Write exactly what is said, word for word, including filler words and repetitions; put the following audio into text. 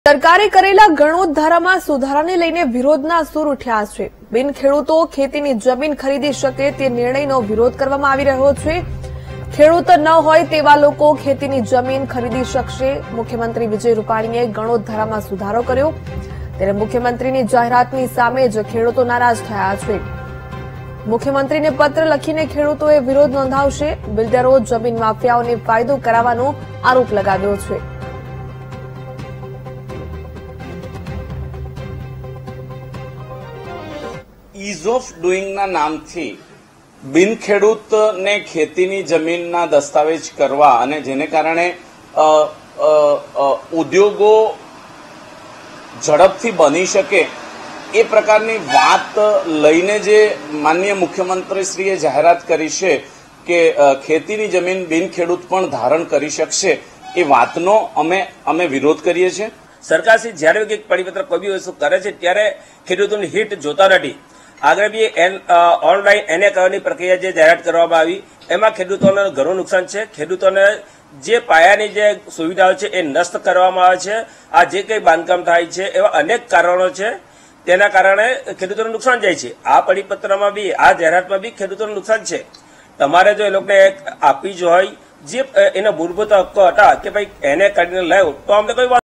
સરકારે કરેલા ગણોત ધારામાં સુધારાને લઈને વિરોધના સૂર ઉઠ્યા છે। બિન ખેડૂતો ખેતીની જમીન ખરીદી શકે તે નિર્ણયનો વિરોધ કરવામાં આવી રહ્યો છે। ખેડૂત ન હોય તેવા લોકો ખેતીની જમીન ખરીદી શકશે। મુખ્યમંત્રી વિજય રૂપાણીએ ગણોત ધારામાં સુધારો કર્યો ત્યારે મુખ્યમંત્રીની જાહેરાતની સામે જ ખેડૂતો નારાજ થયા છે। મુખ્યમંત્રીને પત્ર લખીને ખેડૂતોએ વિરોધ નોંધાવશે। બિલ્ડરો જમીન માફિયાઓને ફાયદો કરાવવાનો આરોપ લગાવ્યો છે। ઈઝ ઓફ ડુઈંગના નામથી બિન ખેડૂતને ખેતીની જમીનના દસ્તાવેજ કરવા અને જેને કારણે ઉદ્યોગો ઝડપથી બની શકે એ પ્રકારની વાત લઈને જે માનનીય મુખ્યમંત્રીશ્રીએ જાહેરાત કરી છે કે ખેતીની જમીન બિન ખેડૂત પણ ધારણ કરી શકશે એ વાતનો અમે અમે વિરોધ કરીએ છીએ। સરકારશ્રી જ્યારે કંઈક પરિપત્ર કોઈ બી વસ્તુ કરે છે ત્યારે ખેડૂતોની હિત જોતા નથી। આગળ બી ઓનલાઈન એને કરવાની પ્રક્રિયા જે જાહેરાત કરવામાં આવી એમાં ખેડૂતોને ઘણું નુકસાન છે। ખેડૂતોને જે પાયાની જે સુવિધાઓ છે એ નષ્ટ કરવામાં આવે છે। આ જે કંઈ બાંધકામ થાય છે એવા અનેક કારણો છે તેના કારણે ખેડૂતોને નુકસાન જાય છે। આ પરિપત્રમાં બી આ જાહેરાતમાં બી ખેડૂતોને નુકસાન છે। તમારે જો એ લોકોને આપવી જ હોય જે એના મૂળભૂત હક્કો હતા કે ભાઈ એને કાઢીને લાવ્યો તો અમને કોઈ